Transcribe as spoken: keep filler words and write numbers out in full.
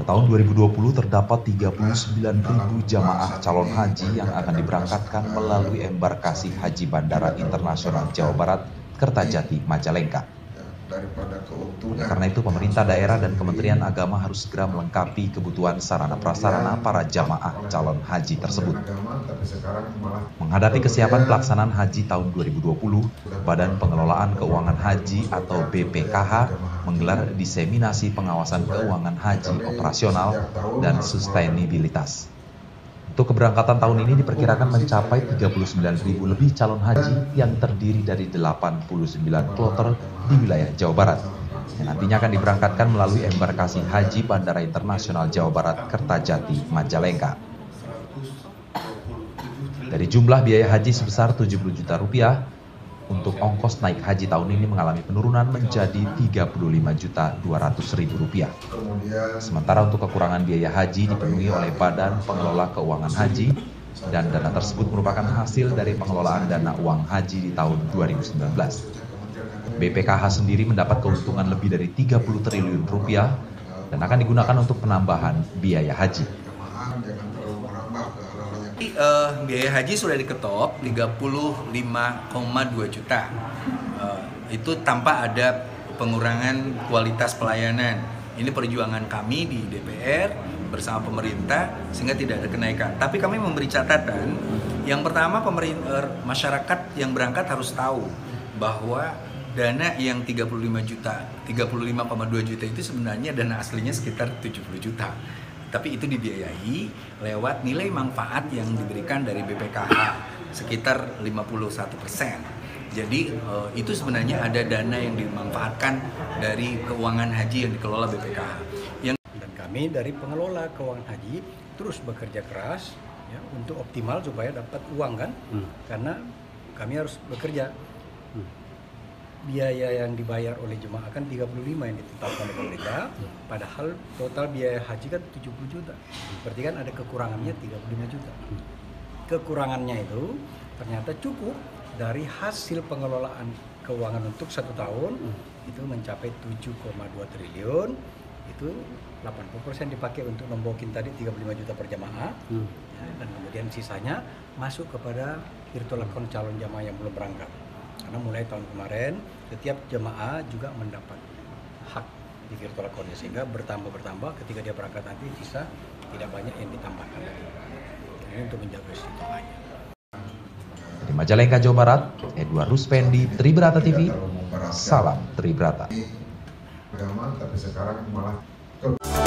tahun dua ribu dua puluh terdapat tiga puluh sembilan ribu jamaah calon haji yang akan diberangkatkan melalui embarkasi Haji Bandara Internasional Jawa Barat, Kertajati, Majalengka. Oleh karena itu, pemerintah daerah dan Kementerian Agama harus segera melengkapi kebutuhan sarana prasarana para jamaah calon haji tersebut. Menghadapi kesiapan pelaksanaan haji tahun dua ribu dua puluh, Badan Pengelolaan Keuangan Haji atau B P K H menggelar diseminasi pengawasan keuangan haji operasional dan sustainabilitas. Untuk keberangkatan tahun ini diperkirakan mencapai tiga puluh sembilan ribu lebih calon haji yang terdiri dari delapan puluh sembilan kloter di wilayah Jawa Barat, yang nantinya akan diberangkatkan melalui embarkasi Haji Bandara Internasional Jawa Barat, Kertajati, Majalengka. Dari jumlah biaya haji sebesar tujuh puluh juta rupiah, untuk ongkos naik haji tahun ini mengalami penurunan menjadi tiga puluh lima juta dua ratus ribu rupiah. Sementara untuk kekurangan biaya haji dipenuhi oleh Badan Pengelola Keuangan Haji, dan dana tersebut merupakan hasil dari pengelolaan dana uang haji di tahun dua ribu sembilan belas. B P K H sendiri mendapat keuntungan lebih dari tiga puluh triliun rupiah dan akan digunakan untuk penambahan biaya haji. Uh, biaya haji sudah diketok tiga puluh lima koma dua juta. Uh, itu tanpa ada pengurangan kualitas pelayanan. Ini perjuangan kami di D P R bersama pemerintah sehingga tidak ada kenaikan. Tapi kami memberi catatan, yang pertama pemerintah, masyarakat yang berangkat harus tahu bahwa dana yang tiga puluh lima juta, tiga puluh lima koma dua juta itu sebenarnya dana aslinya sekitar tujuh puluh juta. Tapi itu dibiayai lewat nilai manfaat yang diberikan dari B P K H sekitar lima puluh satu persen. Jadi itu sebenarnya ada dana yang dimanfaatkan dari keuangan haji yang dikelola B P K H. Yang dan kami dari pengelola keuangan haji terus bekerja keras ya, untuk optimal supaya dapat uang kan, hmm. karena kami harus bekerja. Hmm. Biaya yang dibayar oleh jemaah kan tiga puluh lima yang ditetapkan oleh pemerintah, padahal total biaya haji kan tujuh puluh juta. Berarti kan ada kekurangannya tiga puluh lima juta. Kekurangannya itu ternyata cukup dari hasil pengelolaan keuangan untuk satu tahun itu mencapai tujuh koma dua triliun. Itu delapan puluh persen dipakai untuk nombokin tadi tiga puluh lima juta per jamaah, ya, dan kemudian sisanya masuk kepada virtual account calon jamaah yang belum berangkat. Karena mulai tahun kemarin setiap jemaah juga mendapat hak di virtual account, sehingga bertambah-bertambah ketika dia berangkat nanti sisa tidak banyak yang ditambahkan lagi. Ini untuk menjaga situasinya. Di Majalengka, Jawa Barat, Edward Ruspendi, Tribrata T V, salam Tribrata. Tapi sekarang malah